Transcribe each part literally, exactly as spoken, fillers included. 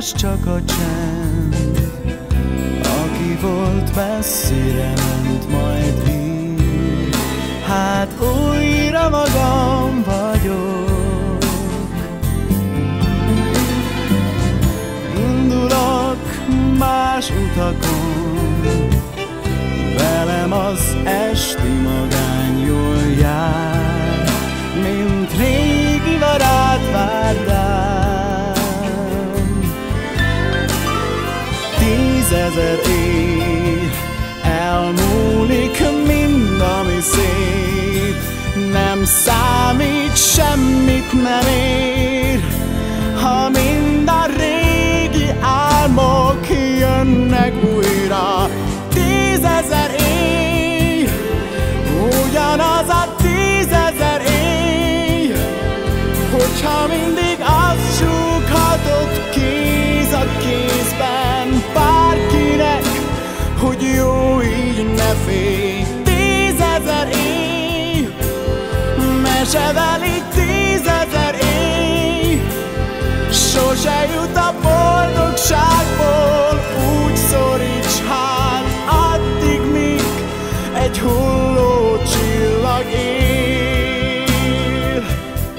és csak a csend. Aki volt messzire ment, majd vír. Hát újra magam vagyok. Indulok más utakon, velem az esti magány jól jár, mint régi barát vár rám. Tízezer év elmúlik, mind ami szép, nem számít, semmit nem ér, ha mind a régi álmok jönnek újra. Tízezer év, ugyanaz a tízezer év, hogyha mindig azt súghatott kéz a kézben bárkinek, hogy jó így ne félj. Tízezer év, mesebeli tízezer év, sose jut a boldogságból, úgy szoríts hát, addig míg egy hulló csillag él.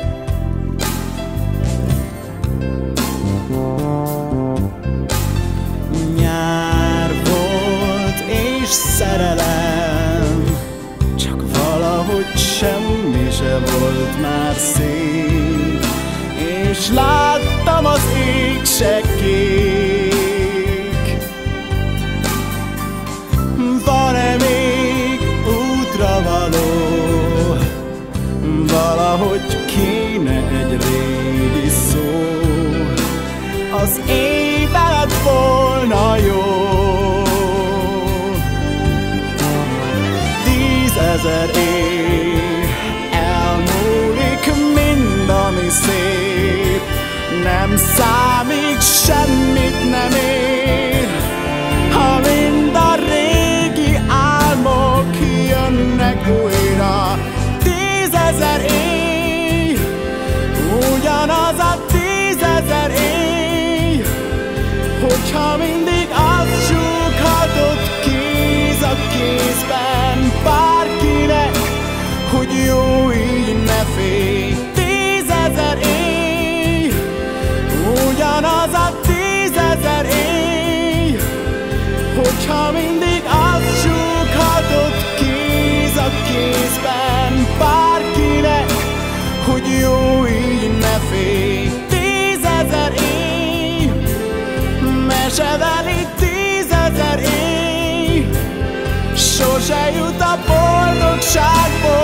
Nyár volt és szerelem, csak valahogy semmi se volt már szép, és láttam az ég se kék. Van-e még útra való, valahogy kéne egy régi szó, az éve lett volna jó. Tízezer év elmúlik, mind ami szép, nem számít, semmit nem ér, ha mind a régi álmok jönnek újra. Tízezer év, ugyanaz a tízezer év, hogyha mindig azt súghatott kéz a kézben bárkinek, hogy jó így ne félj. Tízezer év, ugyanaz a tízezer év, hogyha mindig azt súghatott kéz a kézben bárkinek, hogy jó így ne félj. Tízezer év, mesebeli tízezer év, sose jut a boldogságból,